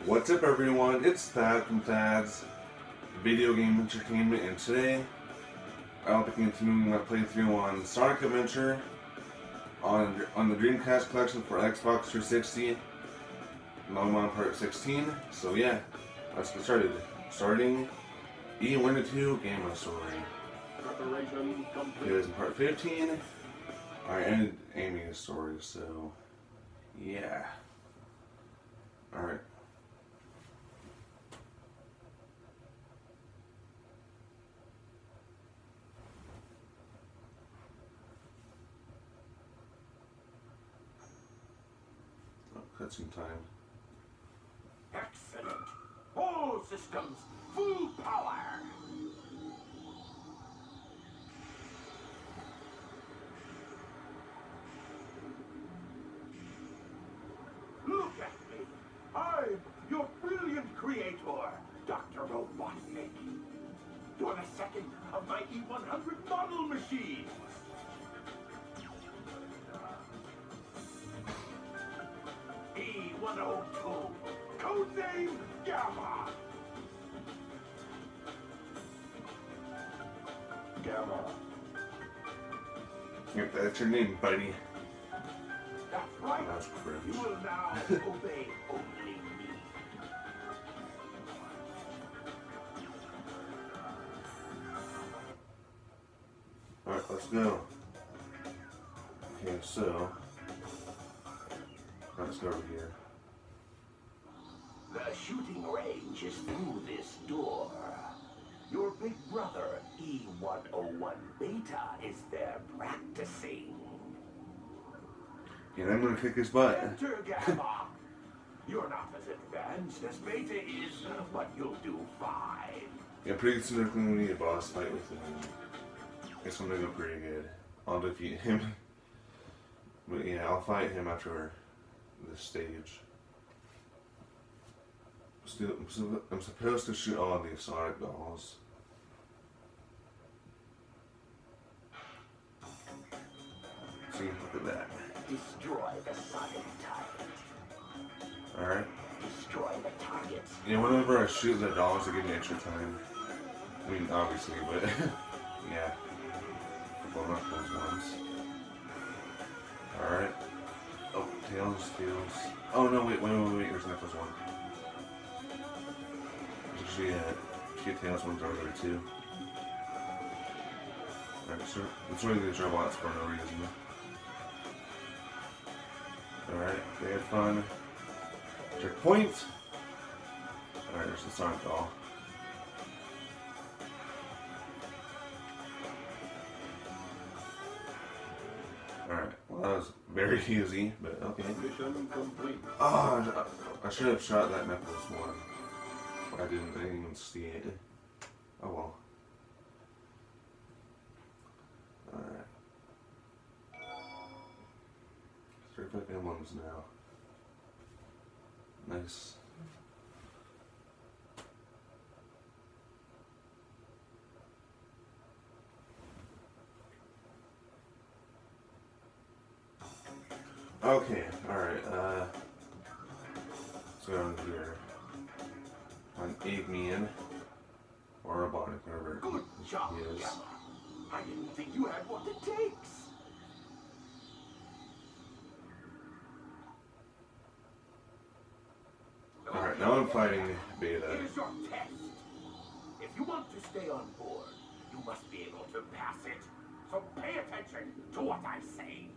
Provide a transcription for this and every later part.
What's up, everyone? It's Thad from Thad's Video Game Entertainment, and today I'll be continuing my playthrough on Sonic Adventure on the Dreamcast collection for Xbox 360. Now I'm on part 16, so yeah, let's get started. Starting E1-2 Game of Story. Preparation complete. Here's part 15. I ended Amy's story, so yeah. Alright. Cutscene time. Excellent. All systems, full power. Look at me. I'm your brilliant creator, Dr. Robotnik. You're the second of my E100 model machines. E102, codename Gamma. Gamma. Yep, that's your name, buddy. That's right. That's cringe. You will now obey only me. Alright, let's go. Okay, so let's go over here. The shooting range is through this door. Your big brother, E101 Beta, is there practicing. And I'm gonna kick his butt. Enter, Gamma. You're not as advanced as Beta is, but you'll do fine. Yeah, pretty soon there's gonna need a boss fight with him. It's gonna go pretty good. I'll defeat him. But yeah, I'll fight him after this stage. I'm supposed to shoot all of these Sonic dolls. See, look at that. Destroy the Sonic target. Alright. Destroy the targets. Yeah, whenever I shoot the dolls, they give me extra time. I mean, obviously, but yeah. Well, not those ones. Alright. Oh, Tails. Oh, no, wait, there's Knuckles one. There's actually a few Tails ones over there, too. Alright, so let's really these robots for no reason. Alright, they had fun. Checkpoint! Alright, there's the Sonic doll. Alright, well that was very easy, but okay. Mission complete. Oh, I should have shot that Knuckles one. I didn't even see it. Oh well. Alright. 35 emblems now. Nice. Okay, alright, let's go down here. On Eggman, or Robotnik, whatever Good job, he is. Gamma. I didn't think you had what it takes. Alright, now I'm fighting Beta. Here's your test. If you want to stay on board, you must be able to pass it. So pay attention to what I say.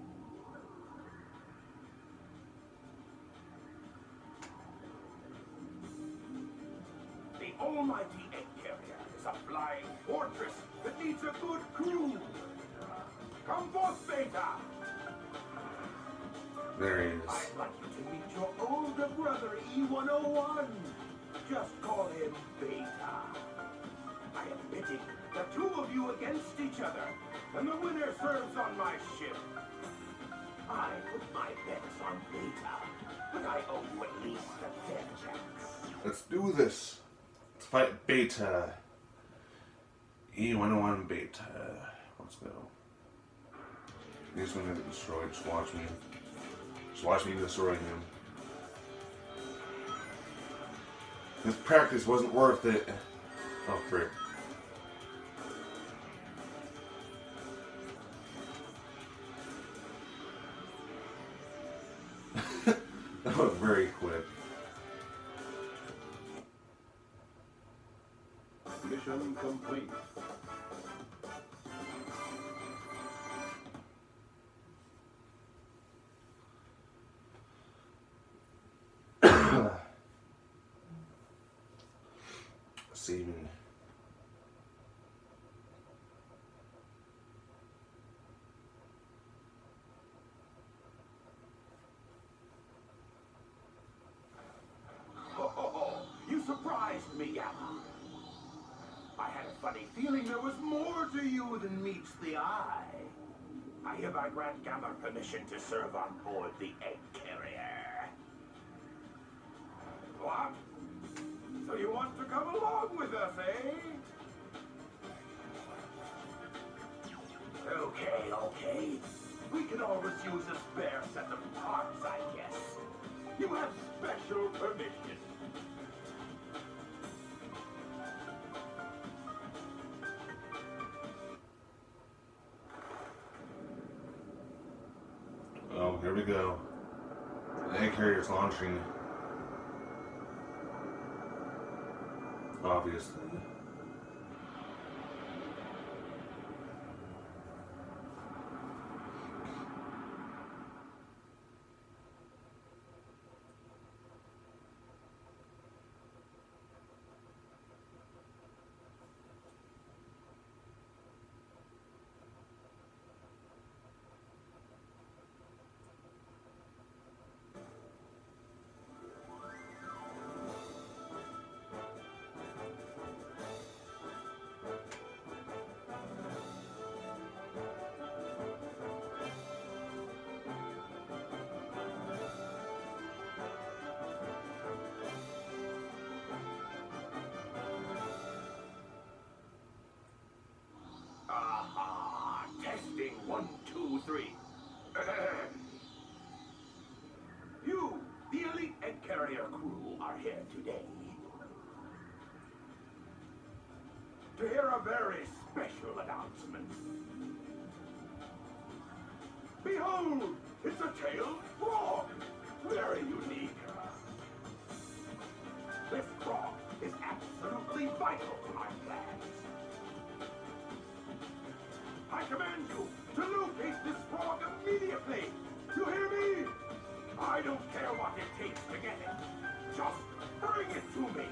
The almighty egg carrier is a flying fortress that needs a good crew. Come forth, Beta. There he is. I'd like you to meet your older brother, E101. Just call him Beta. I am pitting the two of you against each other, and the winner serves on my ship. I put my bets on Beta, but I owe you at least a fair chance. Let's do this. Let's fight Beta. E101 Beta. Let's go. He's gonna get destroyed. Just watch me. Just watch me destroy him. This practice wasn't worth it. Oh, frick. That was very quick. Mission complete. Saving. Oh, you surprised me, Gamma. I had a funny feeling there was more to you than meets the eye. I hereby grant Gamma permission to serve on board the egg carrier. What? So you want to come along with us, eh? Okay. We can always use a spare set of parts, I guess. You have special permission. Oh, here we go. The egg carrier's launching. Obviously. Testing 1, 2, 3. You, the elite egg carrier crew, are here today to hear a very special announcement. Behold, it's a tailed frog, very unique. This frog is absolutely vital to my plans. I command you to locate this frog immediately. You hear me? I don't care what it takes to get it. Just bring it to me.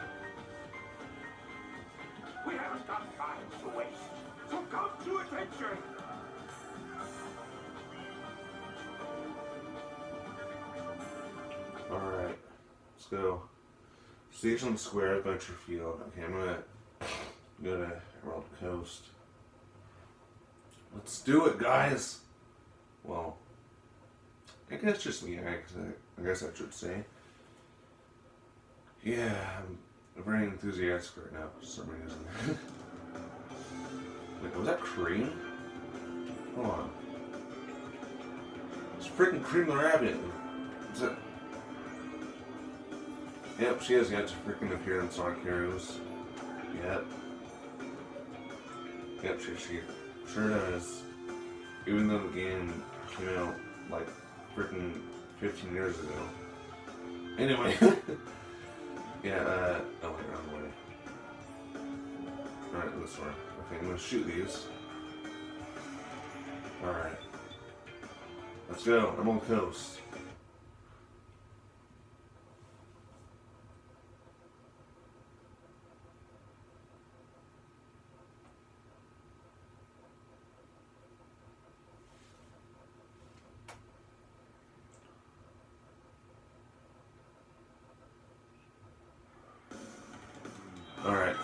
We haven't got time to waste, so come to attention. Alright, let's go. Station Square Adventure Field. Okay, I'm gonna go to Emerald Coast. Let's do it, guys! Well, I guess just me, I guess I should say. Yeah, I'm very enthusiastic right now for some reason. Wait, was that Cream? Hold on. It's freaking Cream the Rabbit. Is it? Yep, she has yet to freaking appear in Sonic Heroes. Yep. Yep, she sure does. Even though the game came out like freaking 15 years ago. Anyway. Yeah, oh wait, wrong way. Alright, this way. Okay, I'm gonna shoot these. Alright. Let's go, Emerald Coast. Alright.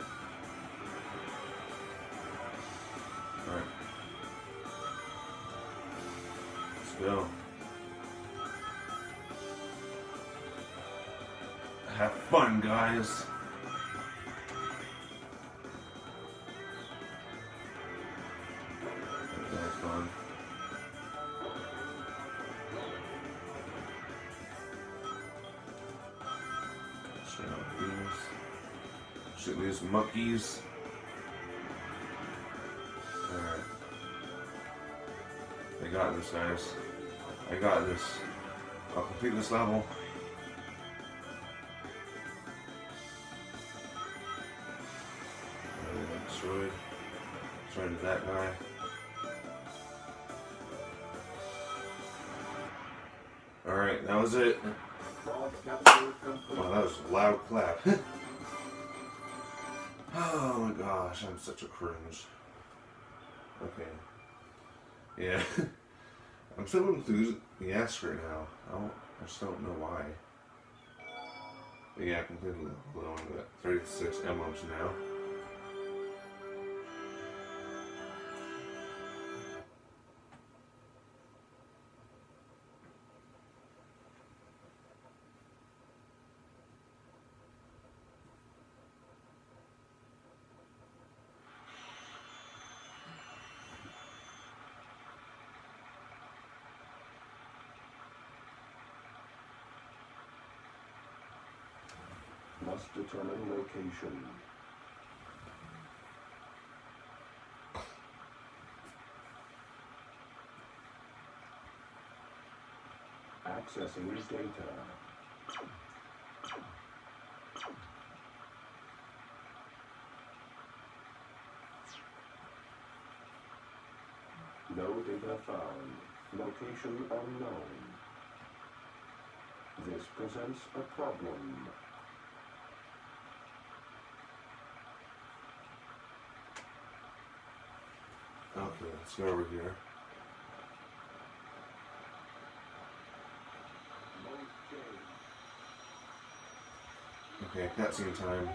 Alright. Let's go. Have fun, guys. That's fun. So, Shoot these monkeys. Alright. I got this, guys. I got this. I'll complete this level. Destroyed. Destroyed that guy. Alright, that was it. Wow, that was a loud clap. Oh my gosh, I'm such a cringe. Okay. Yeah. I'm so enthusiastic right now. I just don't know why. But yeah, I completely blown. Got 36 emblems now. Must determine location. Accessing data. No data found. Location unknown. This presents a problem. Okay, let's go over here. Okay, cutscene time.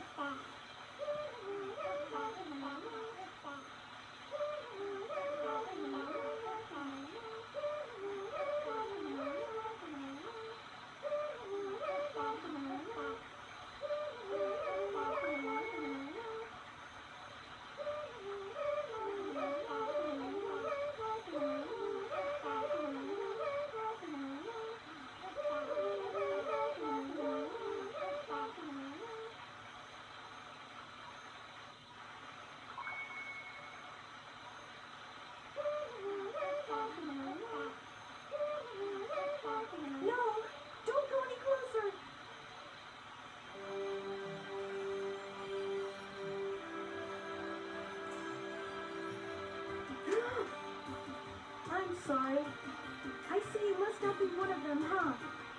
Sorry. I see you must not be one of them, huh?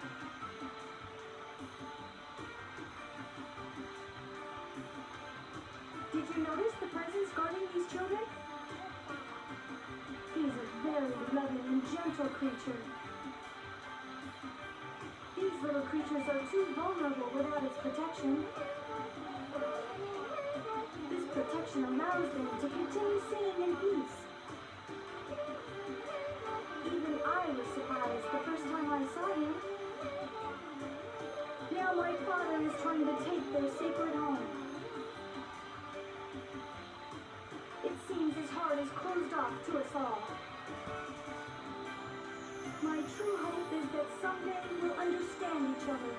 Did you notice the presence guarding these children? He's a very loving and gentle creature. These little creatures are too vulnerable without its protection. This protection allows them to continue singing in peace. I was surprised the first time I saw him. Now my father is trying to take their sacred home. It seems his heart is closed off to us all. My true hope is that someday we'll understand each other.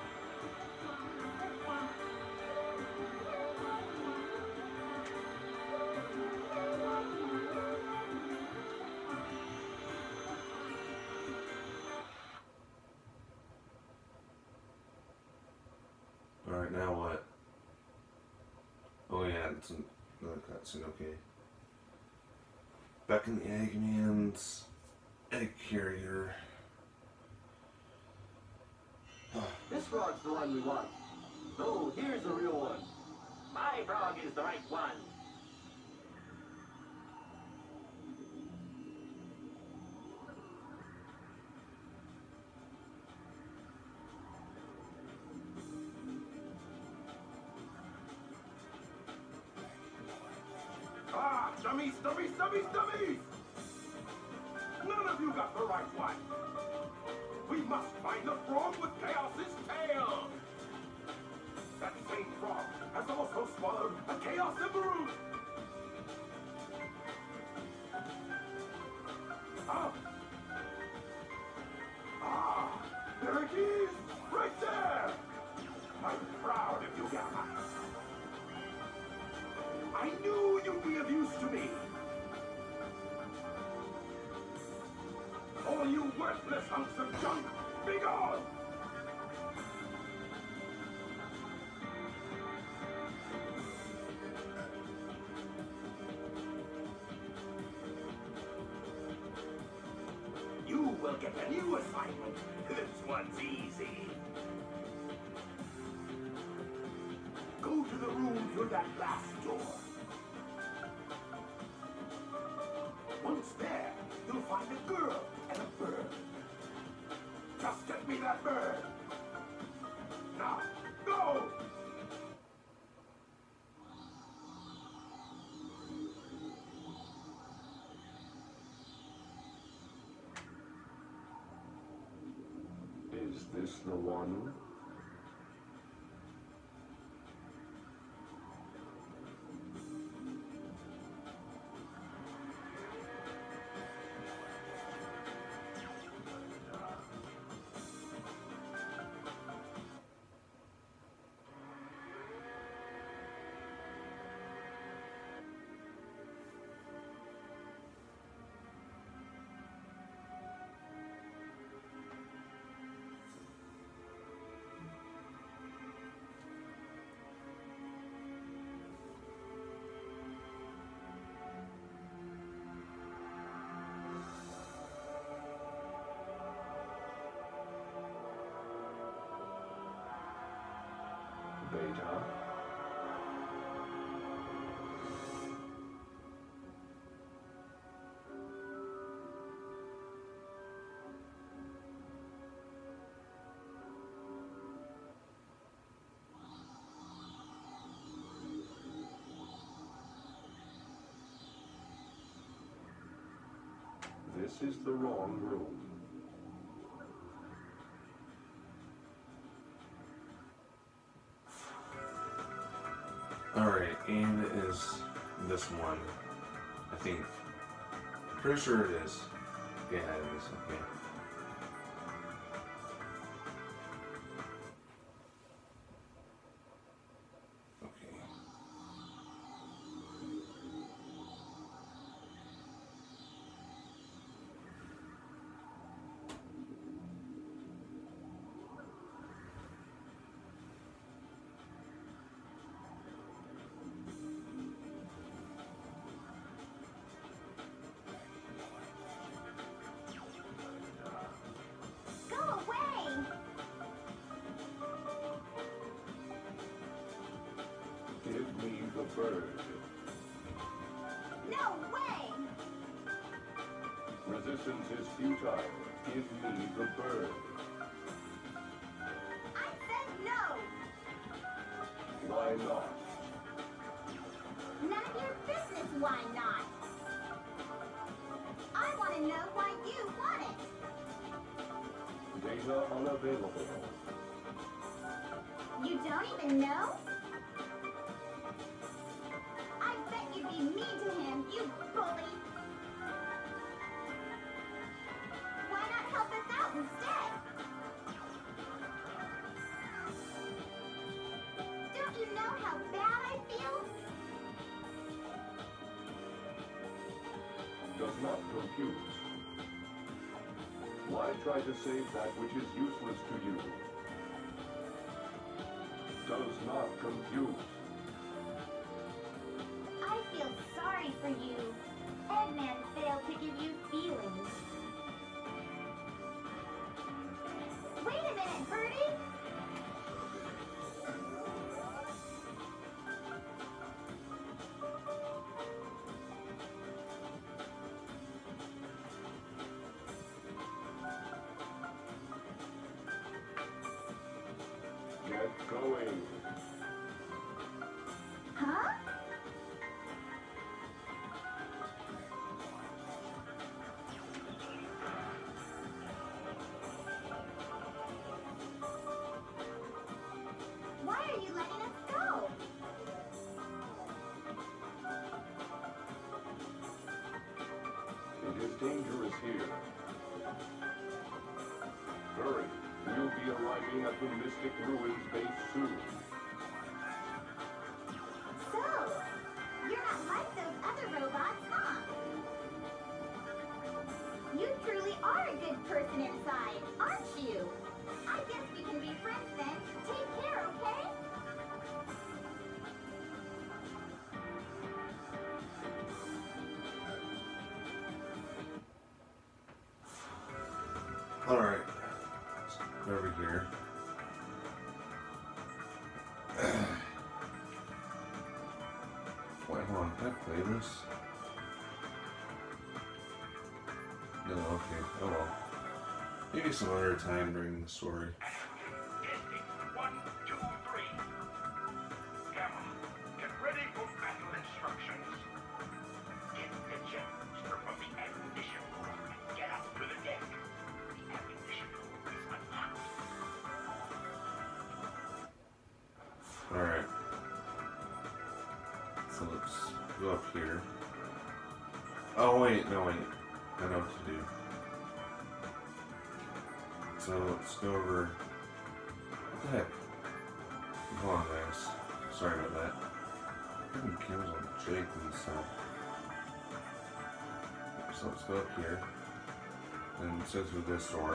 Alright, now what? Oh yeah, it's another cutscene, okay. Back in the Eggman's egg carrier. This frog's the one we want. Oh, here's the real one. My frog is the right one. Dummies, dummies, dummies, dummies! None of you got the right one. We must find the frog with Chaos's tail. That same frog has also swallowed a Chaos Emerald. There it is, right there. I'm proud of you, Gamma. will get a new assignment. This one's easy. Go to the room through that last door. Once there, you'll find a girl and a bird. Just get me that bird. Now, go! Is this the one? Beta? This is the wrong room. Alright, and it is this one. I think. I'm pretty sure it is. Yeah, it is. Okay. Okay. Go away! Give me the bird. No way! Resistance is futile. Give me the bird. I said no! Why not? None of your business why not. I want to know why you want it. Data unavailable. You don't even know? I bet you'd be mean to him, you bully. Why not help us out instead? Don't you know how bad I feel? Does not compute. Why try to save that which is useless to you? Does not compute. I feel sorry for you. Eggman failed to give you feelings. Wait a minute, Birdie! Get going. Huh? Why are you letting us go? It is dangerous here. Hurry. We'll be arriving at the Mystic Ruins base soon. So, you're not like those other robots, huh? You truly are a good person inside, aren't you? I guess we can be friends then. Take care, okay? Alright. Let's go over here. Wait, hold on. Can I play this? No, okay. Oh well. Maybe some other time during the story. Testing. 1, 2, 3. Gamma, get ready for battle instructions. Get the jet booster from the ammunition room and get up to the deck. The ammunition room is unlocked. Alright. So let's go up here. Oh wait, no wait. I know what to do. So let's go over. What the heck? Hold on, guys. Sorry about that. Freaking cameras on Jake and stuff. So let's go up here. And let's go through this door.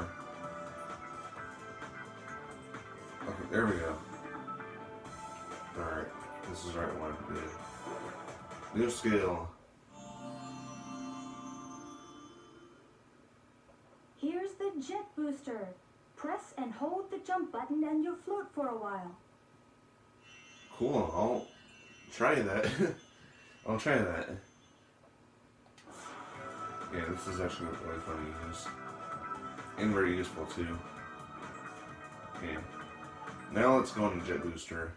Okay, there we go. Alright. This is the right one. Good. New skill. Here's the jet booster. Press and hold the jump button and you'll float for a while. Cool, I'll try that. I'll try that. Yeah, this is actually really fun to use. And very useful too. Okay. Now let's go on the jet booster.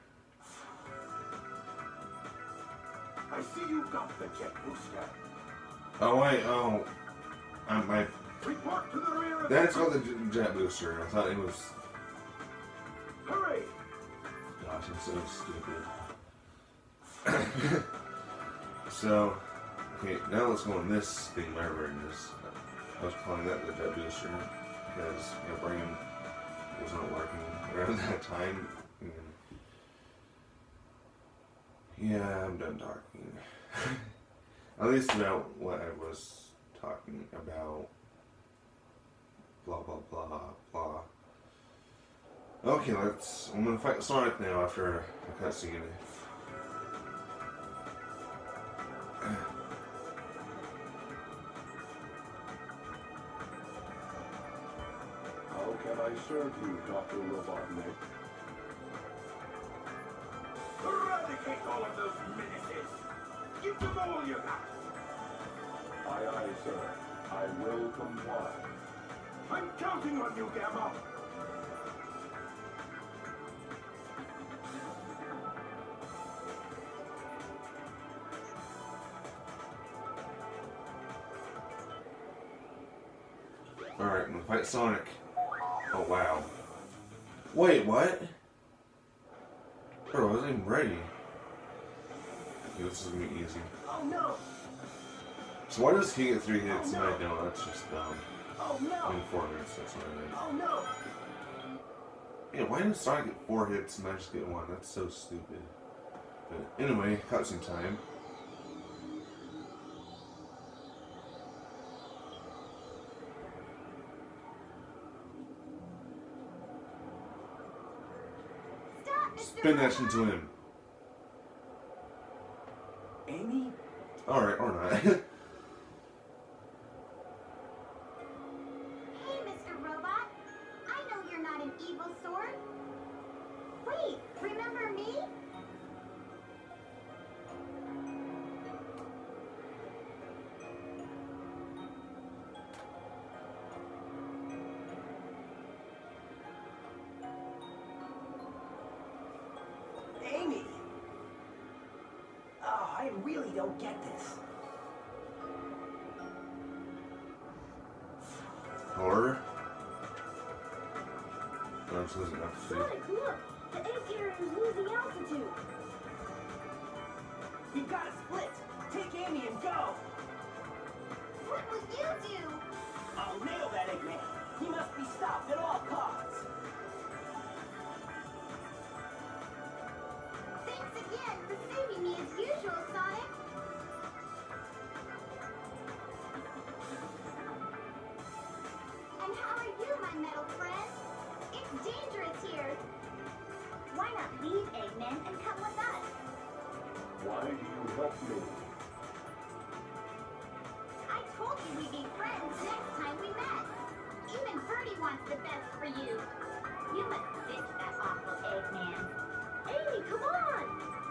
I see you got the jet booster. Oh wait, oh. My Report to the rear of that's called the jet booster. I thought it was. Hurry! Gosh, I'm so stupid. So, okay, now let's go on this thing, whatever it is. I was calling that the jet booster because my brain was not working around that time. Yeah, I'm done talking. At least about what I was talking about. Blah, blah, blah, blah. Okay, I'm gonna fight Sonic now after a cutscene. How can I serve you, Dr. Robotnik? Eradicate all of those menaces! Give them all you got! Aye, aye, sir. I will comply. I'm counting on you, Gamma! Alright, I'm gonna fight Sonic. Oh wow. Wait, what? Bro, I wasn't even ready. Okay, this is gonna be easy. Oh no! So why does he get 3 hits and I don't? That's just dumb. Oh no! In 4 minutes, that's what I mean. Oh no! Yeah, why did Sonic get 4 hits and I just get 1? That's so stupid. But anyway, cutscene time. Stop, Mr. Spin that into him. Amy? Alright, or not. Hey, Mr. Robot. I know you're not an evil sword. Wait, remember me? Amy! Oh, I really don't get this. Horror? No, this isn't enough to see. Sonic, look! The egg carrier is losing altitude. You gotta split! Take Amy and go! What will you do? I'll nail that Eggman! He must be stopped at all costs! Thanks again for saving me as usual, Sonic. And how are you, my metal friend? It's dangerous here. Why not leave Eggman and come with us? Why do you help me? I told you we'd be friends next time we met. Even Birdie wants the best for you. You must ditch that awful Eggman. Amy, come on!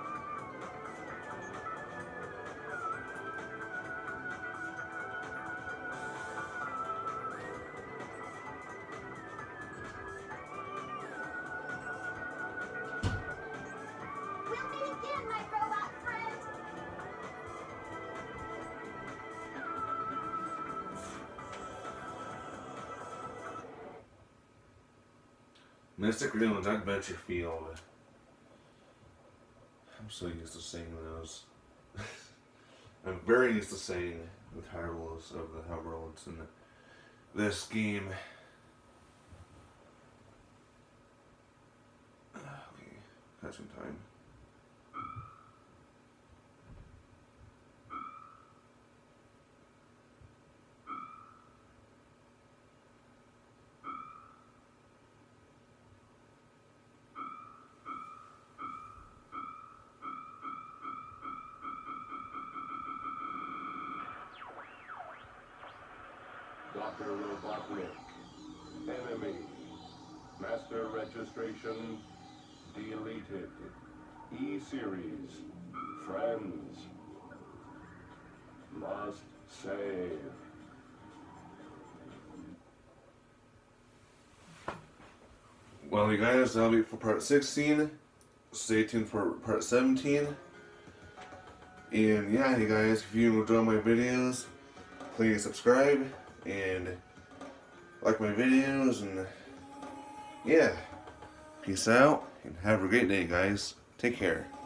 We'll meet again, my robot friend! Mystic Realms Adventure Field. I'm so used to saying those. I'm very used to saying the titles of the worlds in this game. Okay, got some time. Dr. Robotnik. Enemy. Master registration deleted. E-Series. Friends. Must save. Well, you guys, that'll be for part 16. Stay tuned for part 17. And yeah, you guys, if you enjoy my videos, please subscribe and like my videos, and yeah, peace out and have a great day, guys. Take care.